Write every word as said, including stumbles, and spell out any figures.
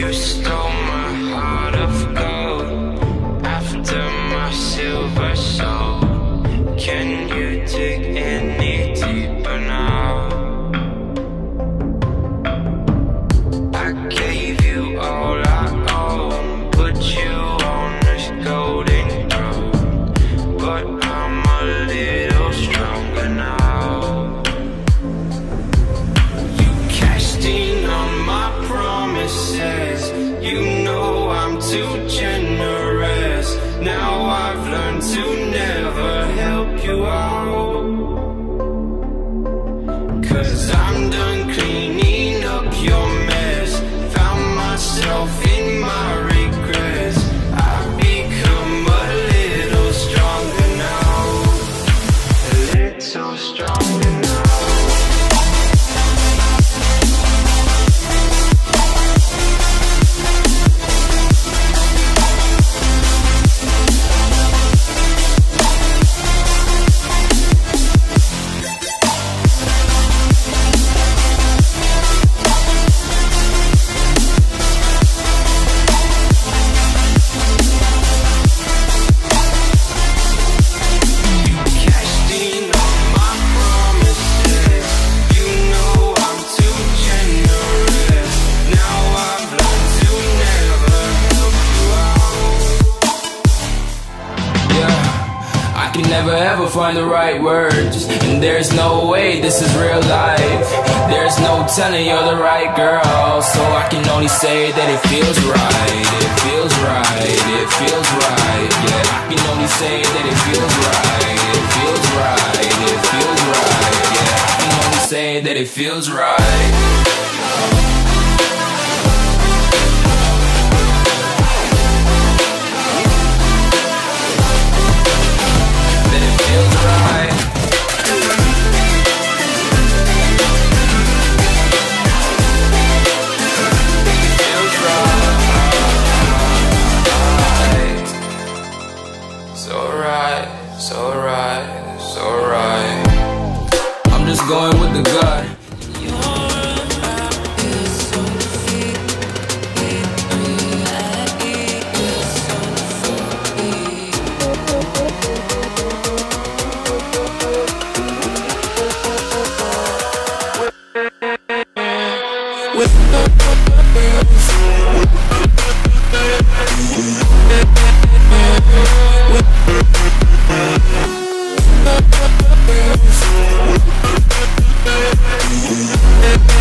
You stole my heart of gold after my silver soul. Can you dig any deeper now? I gave you all I own, put you on this golden throne, but I'm a little stronger now. You cashed in on my promises, you know I'm too generous. Now I've learned to never help you out, 'cause I'm done cleaning up your mess. Found myself in my regrets. I've become a little stronger now, a little stronger now. Never ever find the right words, and there's no way this is real life. There's no telling you're the right girl, so I can only say that it feels right. It feels right, it feels right. Yeah, I can only say that it feels right. It feels right, it feels right. Yeah, I can only say that it feels right. Going with the gut. We'll be right back.